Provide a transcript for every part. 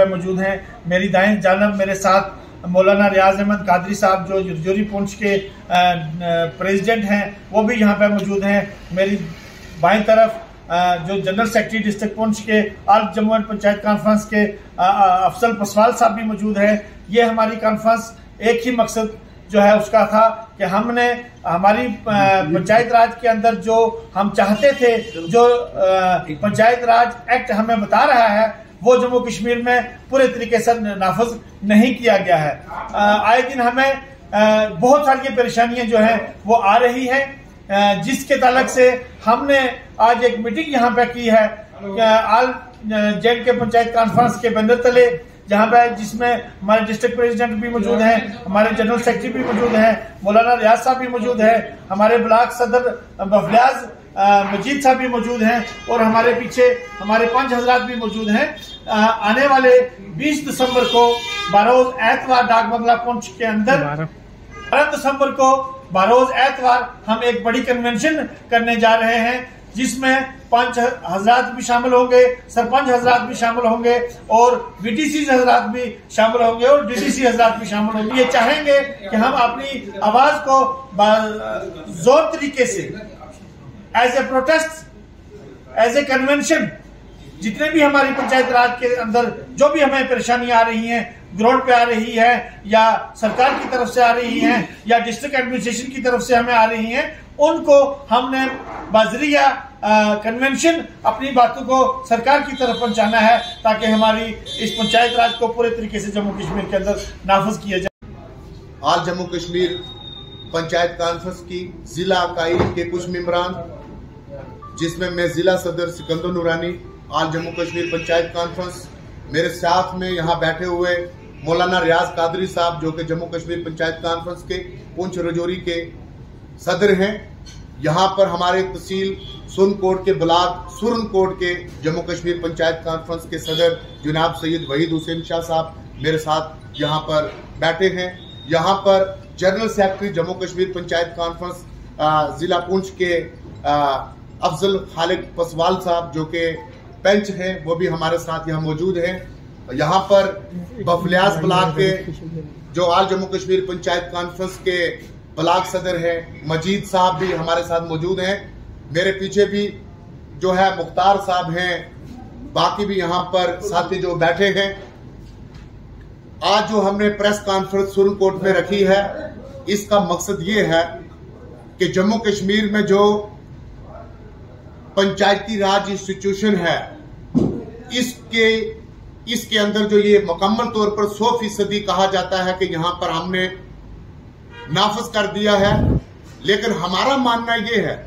पे मौजूद हैं। मेरी दाएं जानब मेरे साथ मौलाना रियाज अहमद कादरी साहब जो रजौरी पुंछ के प्रेसिडेंट हैं वो भी यहाँ पे मौजूद हैं। मेरी बाएं तरफ जो जनरल सेक्रेटरी डिस्ट्रिक्ट पुंछ के all Jammu and panchayat conference के अफजल पसवाल साहब भी मौजूद है। ये हमारी कॉन्फ्रेंस एक ही मकसद जो है उसका था कि हमने हमारी पंचायत राज के अंदर जो हम चाहते थे, जो पंचायत राज एक्ट हमें बता रहा है, वो जम्मू कश्मीर में पूरे तरीके से नाफज नहीं किया गया है। आए दिन हमें बहुत सारी परेशानियां जो है वो आ रही है, जिसके ताल्लुक से हमने आज एक मीटिंग यहाँ पे की है ऑल जेड के पंचायत कॉन्फ्रेंस के बैनर तले, जहाँ पे जिसमें हमारे डिस्ट्रिक्ट प्रेसिडेंट भी मौजूद हैं, हमारे जनरल सेक्रेटरी भी मौजूद हैं, मौलाना रियाज साहब भी मौजूद हैं, हमारे ब्लॉक सदर बफलियाज मजीद साहब भी मौजूद हैं और हमारे पीछे हमारे 5 हजरात भी मौजूद हैं। आने वाले 20 दिसंबर को बरोज एतवार डाक बंगला पुंछ के अंदर 12 दिसंबर को बरोज एतवार हम एक बड़ी कन्वेंशन करने जा रहे हैं, जिसमें 5 हजरात भी शामिल होंगे, सरपंच हजरात भी शामिल होंगे और बीटीसी हजरात भी शामिल होंगे और डीडीसी हजरात भी शामिल होंगे। ये चाहेंगे कि हम अपनी आवाज को जोर तरीके से as a protest, as a convention, जितने भी हमारी पंचायत राज के अंदर जो भी हमें परेशानियां आ रही हैं, ग्राउंड पे आ रही है या सरकार की तरफ से आ रही हैं या डिस्ट्रिक्ट एडमिनिस्ट्रेशन की तरफ से हमें आ रही हैं, उनको हमने बाजरिया कन्वेंशन अपनी बातों को सरकार की तरफ पहुंचाना है, ताकि हमारी इस पंचायत राज को पूरे तरीके से जम्मू कश्मीर के अंदर नाफज किया जाए। आज जम्मू कश्मीर पंचायत कॉन्फ्रेंस की जिला इकाई के कुछ मेंबरान, जिसमें मैं जिला सदर सिकंदर नूरानी, आज जम्मू कश्मीर पंचायत कॉन्फ्रेंस, मेरे साथ में यहाँ बैठे हुए मौलाना रियाज कादरी साहब जो कि जम्मू कश्मीर पंचायत कॉन्फ्रेंस के पुंछ रजौरी के सदर हैं। यहाँ पर हमारे तहसील सुरनकोट के ब्लॉक सुरनकोट के जम्मू कश्मीर पंचायत कॉन्फ्रेंस के सदर जनाब सैयद वहीद हुसैन शाह साहब मेरे साथ यहाँ पर बैठे हैं। यहाँ पर general secretary Jammu Kashmir panchayat conference जिला पुंछ के अफजल खालिद पसवाल साहब जो कि पेंच हैं, वो भी हमारे साथ यहाँ मौजूद हैं। यहाँ पर बफलियाज ब्लॉक के जो ऑल जम्मू कश्मीर पंचायत कॉन्फ्रेंस के ब्लॉक सदर हैं मजीद साहब भी हमारे साथ मौजूद हैं। मेरे पीछे भी जो है मुख्तार साहब हैं, बाकी भी यहाँ पर साथी जो बैठे हैं। आज जो हमने प्रेस कॉन्फ्रेंस सुरनकोट में रखी है, इसका मकसद ये है कि जम्मू कश्मीर में जो पंचायती राज इंस्टीट्यूशन है, इसके अंदर जो ये मुकम्मल तौर पर 100% कहा जाता है कि यहाँ पर हमने नाफज कर दिया है, लेकिन हमारा मानना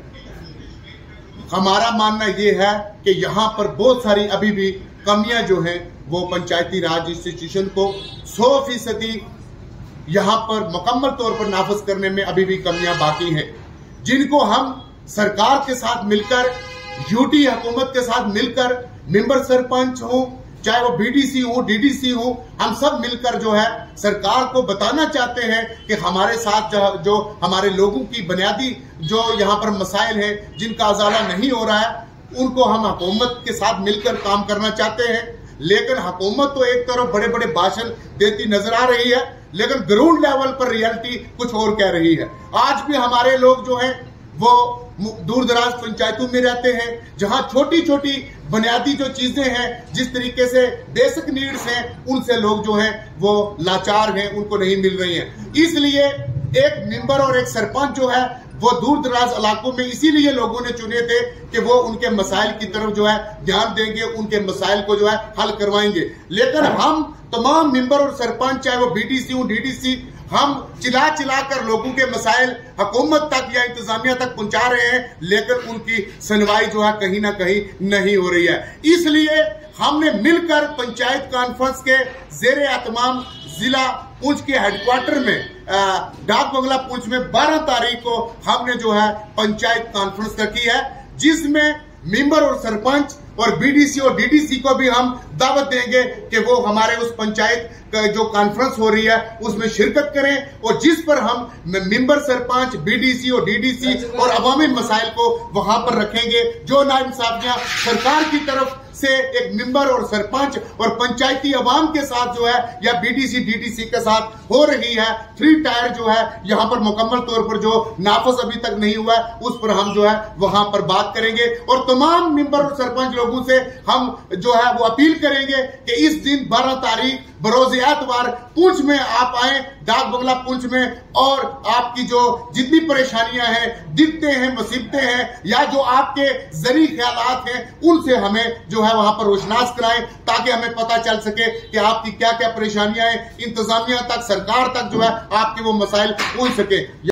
ये है कि यहाँ पर बहुत सारी अभी भी कमियां जो हैं वो पंचायती राज इंस्टीट्यूशन को 100% यहाँ पर मुकम्मल तौर पर नाफज करने में अभी भी कमियां बाकी हैं, जिनको हम सरकार के साथ मिलकर, यूटी हुकूमत के साथ मिलकर, मेंबर सरपंच हो, चाहे वो बीडीसी हो, डीडीसी हो, हम सब मिलकर जो है सरकार को बताना चाहते हैं कि हमारे साथ जो हमारे लोगों की बुनियादी जो यहाँ पर मसाइल हैं, जिनका अजाला नहीं हो रहा है, उनको हम हुकूमत के साथ मिलकर काम करना चाहते हैं। लेकिन हुकूमत तो एक तरफ बड़े बड़े भाषण देती नजर आ रही है, लेकिन ग्राउंड लेवल पर रियलिटी कुछ और कह रही है। आज भी हमारे लोग जो हैं वो दूर दराज पंचायतों में रहते हैं, जहां छोटी छोटी बुनियादी जो चीजें हैं, जिस तरीके से बेसिक नीड्स हैं, उनसे लोग जो हैं वो लाचार हैं, उनको नहीं मिल रही हैं। इसलिए एक मेंबर और एक सरपंच जो है वो दूर दराज इलाकों में इसीलिए लोगों ने चुने थे कि वो उनके मसाइल की तरफ जो है ध्यान देंगे, उनके मसाइल को जो है हल करवाएंगे। लेकिन हम तमाम मेंबर और सरपंच, चाहे वो बीडीसी हो, डीडीसी, हम चिल्ला चिल्ला कर लोगों के मसाइल हुकूमत तक या इंतजामिया तक पहुंचा रहे हैं, लेकिन उनकी सुनवाई जो है कहीं ना कहीं नहीं हो रही है। इसलिए हमने मिलकर पंचायत कॉन्फ्रेंस के जेर एहतमाम जिला पुंछ के हेडक्वार्टर में डाक बंगला पुंछ में 12 तारीख को हमने जो है पंचायत कॉन्फ्रेंस रखी है, जिसमें मेंबर और सरपंच और बीडीसी और डीडीसी को भी हम दावत देंगे कि वो हमारे उस पंचायत का जो कॉन्फ्रेंस हो रही है उसमें शिरकत करें और जिस पर हम मेंबर सरपंच, बीडीसी और डीडीसी और अवामी मसाइल को वहां पर रखेंगे। जो नाइंसाफियां सरकार की तरफ से एक मेंबर और सरपंच और पंचायती अवाम के साथ जो है या बीडीसी डीडीसी के साथ हो रही है, 3 टायर जो है यहाँ पर मुकम्मल तौर पर जो नाफज अभी तक नहीं हुआ है उस पर हम जो है वहां पर बात करेंगे और तमाम मेंबर और सरपंच लोगों से हम जो है वो अपील करेंगे कि इस दिन 12 तारीख बरोज एतवार पुंछ में आप आए, डाक बंगला पुंछ में, और आपकी जो जितनी परेशानियां हैं, दिक्कतें हैं, मुसीबतें हैं या जो आपके जरी ख्यालात हैं उनसे हमें जो है वहां पर रोशनास कराएं ताकि हमें पता चल सके कि आपकी क्या क्या परेशानियां हैं, इंतजामिया तक, सरकार तक जो है आपके वो मसाइल पहुंच सके।